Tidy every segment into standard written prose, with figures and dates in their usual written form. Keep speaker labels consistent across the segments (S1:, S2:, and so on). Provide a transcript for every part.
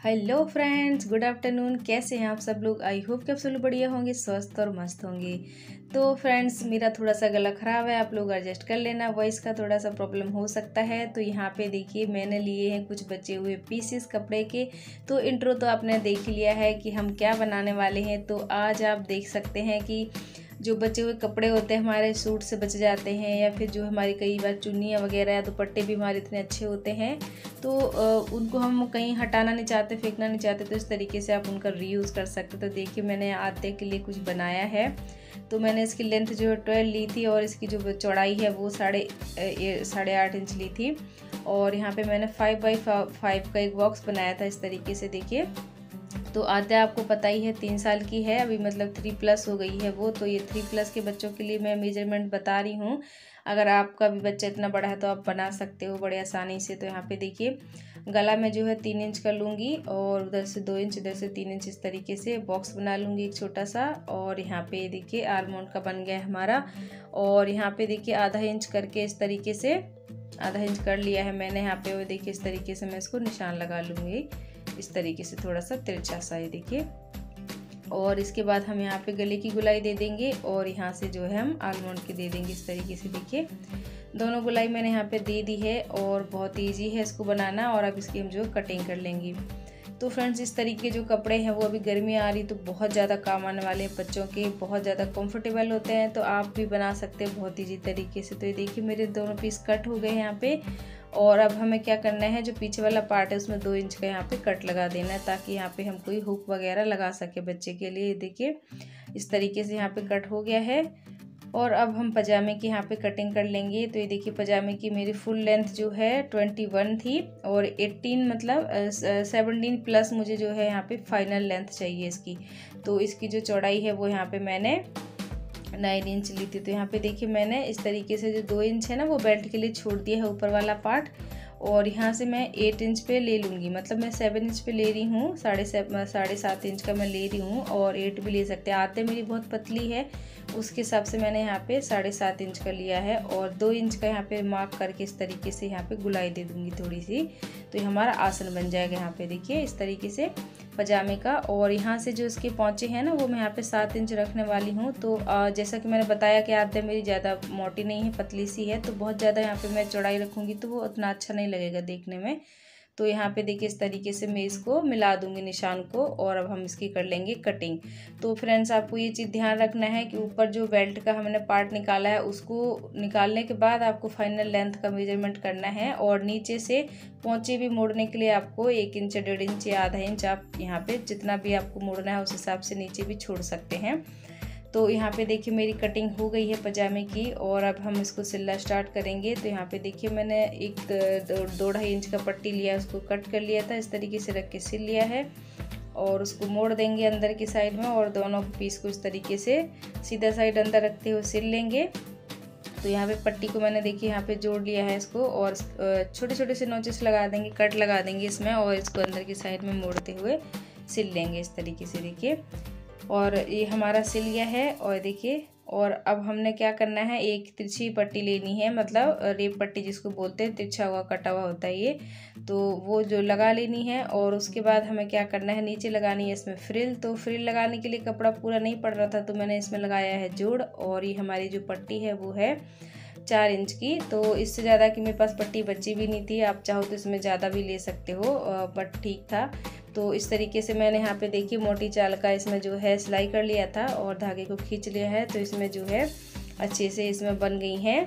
S1: Hello friends, good afternoon. कैसे हैं आप सब लोग? आई होप कि आप सब लोग बढ़िया होंगे, स्वस्थ और मस्त होंगे। तो फ्रेंड्स, मेरा थोड़ा सा गला ख़राब है, आप लोग एडजस्ट कर लेना, वॉइस का थोड़ा सा प्रॉब्लम हो सकता है। तो यहाँ पे देखिए मैंने लिए हैं कुछ बचे हुए पीसेस कपड़े के। तो इंट्रो तो आपने देख ही लिया है कि हम क्या बनाने वाले हैं। तो आज आप देख सकते हैं कि जो बचे हुए कपड़े होते हैं हमारे सूट से बच जाते हैं, या फिर जो हमारी कई बार चुन्नियाँ वगैरह या दुपट्टे भी हमारे इतने अच्छे होते हैं तो उनको हम कहीं हटाना नहीं चाहते, फेंकना नहीं चाहते, तो इस तरीके से आप उनका रीयूज़ कर सकते। तो देखिए मैंने आते के लिए कुछ बनाया है। तो मैंने इसकी लेंथ जो है 12 ली थी और इसकी जो चौड़ाई है वो 8.5 इंच ली थी। और यहाँ पे मैंने 5x5 का एक बॉक्स बनाया था इस तरीके से। देखिए तो आद्या आपको पता ही है 3 साल की है अभी, मतलब 3+ हो गई है वो। तो ये 3+ के बच्चों के लिए मैं मेजरमेंट बता रही हूँ। अगर आपका भी बच्चा इतना बड़ा है तो आप बना सकते हो बड़े आसानी से। तो यहाँ पे देखिए गला में जो है 3 इंच का लूँगी और उधर से 2 इंच, इधर से 3 इंच, इस तरीके से बॉक्स बना लूँगी एक छोटा सा। और यहाँ पे देखिए आलमंड का बन गया है हमारा। और यहाँ पे देखिए आधा इंच करके इस तरीके से आधा इंच कर लिया है मैंने यहाँ पे। और देखिए इस तरीके से मैं इसको निशान लगा लूँगी इस तरीके से, थोड़ा सा तिरछा सा है देखिए। और इसके बाद हम यहाँ पे गले की गुलाई दे देंगे और यहाँ से जो है हम आलमंड की दे देंगे इस तरीके से। देखिए दोनों गुलाई मैंने यहाँ पे दे दी है और बहुत इजी है इसको बनाना। और अब इसकी हम जो कटिंग कर लेंगे। तो फ्रेंड्स, इस तरीके जो कपड़े हैं वो अभी गर्मी आ रही तो बहुत ज़्यादा काम आने वाले हैं बच्चों के, बहुत ज़्यादा कंफर्टेबल होते हैं। तो आप भी बना सकते हैं बहुत ईजी तरीके से। तो ये देखिए मेरे दोनों पीस कट हो गए यहाँ पे। और अब हमें क्या करना है, जो पीछे वाला पार्ट है उसमें 2 इंच का यहाँ पे कट लगा देना है, ताकि यहाँ पे हम कोई हुक वगैरह लगा सके बच्चे के लिए। देखिए इस तरीके से यहाँ पे कट हो गया है। और अब हम पजामे की यहाँ पे कटिंग कर लेंगे। तो ये देखिए पजामे की मेरी फुल लेंथ जो है 21 थी और 18 मतलब 17+ मुझे जो है यहाँ पे फाइनल लेंथ चाहिए इसकी। तो इसकी जो चौड़ाई है वो यहाँ पे मैंने 9 इंच ली थी। तो यहाँ पे देखिए मैंने इस तरीके से जो 2 इंच है ना वो बेल्ट के लिए छोड़ दिया है ऊपर वाला पार्ट। और यहाँ से मैं 8 इंच पे ले लूँगी, मतलब मैं 7 इंच पे ले रही हूँ, 7.5 इंच का मैं ले रही हूँ। और 8 भी ले सकते हैं, आते मेरी बहुत पतली है उसके हिसाब से मैंने यहाँ पे 7.5 इंच का लिया है। और 2 इंच का यहाँ पे मार्क करके इस तरीके से यहाँ पे गुलाई दे दूँगी थोड़ी सी। तो ये हमारा आसन बन जाएगा यहाँ पे देखिए इस तरीके से पजामे का। और यहाँ से जो इसके पौंचे हैं ना वो मैं यहाँ पे 7 इंच रखने वाली हूँ। तो जैसा कि मैंने बताया कि आद्या मेरी ज़्यादा मोटी नहीं है, पतली सी है, तो बहुत ज़्यादा यहाँ पे मैं चौड़ाई रखूँगी तो वो उतना अच्छा नहीं लगेगा देखने में। तो यहाँ पे देखिए इस तरीके से मैं इसको मिला दूंगी निशान को। और अब हम इसकी कर लेंगे कटिंग। तो फ्रेंड्स, आपको ये चीज़ ध्यान रखना है कि ऊपर जो बेल्ट का हमने पार्ट निकाला है उसको निकालने के बाद आपको फाइनल लेंथ का मेजरमेंट करना है। और नीचे से पौंचे भी मोड़ने के लिए आपको 1 इंच, 1.5 इंच या आधा इंच, आप यहाँ पे जितना भी आपको मोड़ना है उस हिसाब से नीचे भी छोड़ सकते हैं। तो यहाँ पे देखिए मेरी कटिंग हो गई है पजामे की। और अब हम इसको सिलना स्टार्ट करेंगे। तो यहाँ पे देखिए मैंने एक 2.5 इंच का पट्टी लिया, उसको कट कर लिया था, इस तरीके से रख के सिल लिया है। और उसको मोड़ देंगे अंदर की साइड में और दोनों पीस को इस तरीके से सीधा साइड अंदर रखते हुए सिल लेंगे। तो यहाँ पे पट्टी को मैंने देखिए यहाँ पे जोड़ लिया है इसको। और छोटे छोटे से नोचेस लगा देंगे, कट लगा देंगे इसमें, और इसको अंदर की साइड में मोड़ते हुए सिल लेंगे इस तरीके से। देखिए और ये हमारा सिल गया है। और देखिए और अब हमने क्या करना है, एक तिरछी पट्टी लेनी है, मतलब रेप पट्टी जिसको बोलते हैं, तिरछा हुआ कटा हुआ होता है ये, तो वो जो लगा लेनी है। और उसके बाद हमें क्या करना है, नीचे लगानी है इसमें फ्रिल। तो फ्रिल लगाने के लिए कपड़ा पूरा नहीं पड़ रहा था तो मैंने इसमें लगाया है जोड़। और ये हमारी जो पट्टी है वो है 4 इंच की। तो इससे ज़्यादा कि मेरे पास पट्टी बची भी नहीं थी, आप चाहो तो इसमें ज़्यादा भी ले सकते हो, बट ठीक था। तो इस तरीके से मैंने यहाँ पे देखिए मोटी चाल का इसमें जो है सिलाई कर लिया था और धागे को खींच लिया है। तो इसमें जो है अच्छे से इसमें बन गई हैं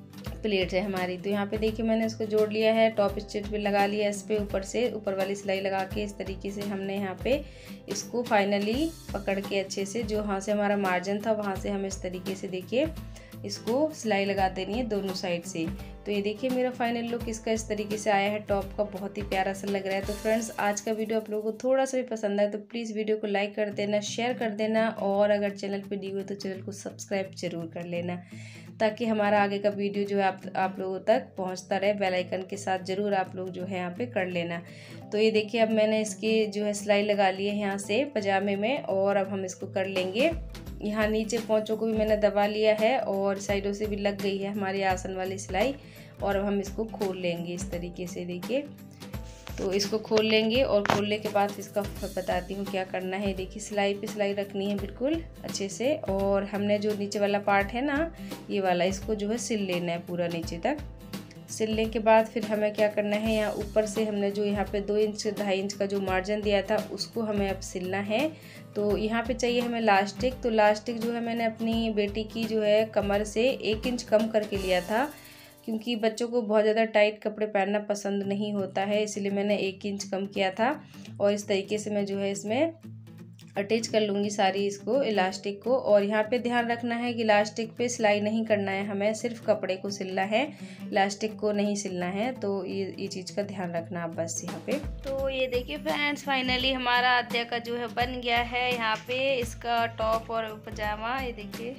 S1: प्लेट है हमारी। तो यहाँ पे देखिए मैंने इसको जोड़ लिया है, टॉप स्टिच भी लगा लिया इस पे, ऊपर से ऊपर वाली सिलाई लगा के इस तरीके से हमने यहाँ पे इसको फाइनली पकड़ के अच्छे से, जो वहाँ से हमारा मार्जिन था वहाँ से हमें इस तरीके से देखिए इसको सिलाई लगा देनी है दोनों साइड से। तो ये देखिए मेरा फाइनल लुक इसका इस तरीके से आया है टॉप का, बहुत ही प्यारा सा लग रहा है। तो फ्रेंड्स, आज का वीडियो आप लोगों को थोड़ा सा भी पसंद आए तो प्लीज़ वीडियो को लाइक कर देना, शेयर कर देना, और अगर चैनल पे न्यू हो तो चैनल को सब्सक्राइब जरूर कर लेना, ताकि हमारा आगे का वीडियो जो है आप लोगों तक पहुँचता रहे। बेल आइकन के साथ ज़रूर आप लोग जो है यहाँ पे कर लेना। तो ये देखिए अब मैंने इसकी जो है सिलाई लगा ली है यहाँ से पजामे में। और अब हम इसको कर लेंगे, यहाँ नीचे पौंचों को भी मैंने दबा लिया है और साइडों से भी लग गई है हमारी आसन वाली सिलाई। और अब हम इसको खोल लेंगे इस तरीके से। देखिए तो इसको खोल लेंगे और खोलने के बाद इसका बताती हूँ क्या करना है। देखिए सिलाई पे सिलाई रखनी है बिल्कुल अच्छे से, और हमने जो नीचे वाला पार्ट है ना ये वाला, इसको जो है सिल लेना है पूरा नीचे तक। सिलने के बाद फिर हमें क्या करना है, यहाँ ऊपर से हमने जो यहाँ पे 2 इंच 2.5 इंच का जो मार्जिन दिया था उसको हमें अब सिलना है। तो यहाँ पे चाहिए हमें लास्टिक। तो लास्टिक जो है मैंने अपनी बेटी की जो है कमर से 1 इंच कम करके लिया था, क्योंकि बच्चों को बहुत ज़्यादा टाइट कपड़े पहनना पसंद नहीं होता है, इसलिए मैंने 1 इंच कम किया था। और इस तरीके से मैं जो है इसमें अटैच कर लूँगी सारी इसको इलास्टिक को। और यहाँ पे ध्यान रखना है कि इलास्टिक पे सिलाई नहीं करना है, हमें सिर्फ कपड़े को सिलना है, इलास्टिक को नहीं सिलना है। तो ये चीज़ का ध्यान रखना आप बस यहाँ पे। तो ये देखिए फ्रेंड्स, फाइनली हमारा अद्या का जो है बन गया है। यहाँ पे इसका टॉप और पजामा, ये देखिए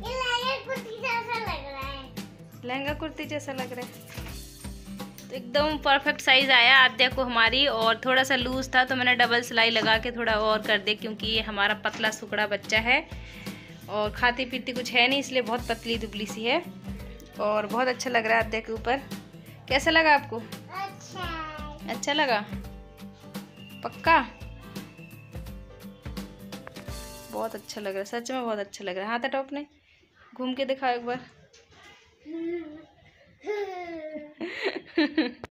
S1: लहंगा कुर्ती जैसा लग रहा है। तो एकदम परफेक्ट साइज़ आया आद्या को हमारी, और थोड़ा सा लूज़ था तो मैंने डबल सिलाई लगा के थोड़ा और कर दे, क्योंकि ये हमारा पतला सुकड़ा बच्चा है और खाती पीती कुछ है नहीं, इसलिए बहुत पतली दुबली सी है। और बहुत अच्छा लग रहा है आद्या के ऊपर। कैसा लगा आपको? अच्छा लगा पक्का? बहुत अच्छा लग रहा है, सच में बहुत अच्छा लग रहा है। हाँ टॉप ने घूम के दिखाओ एक बार।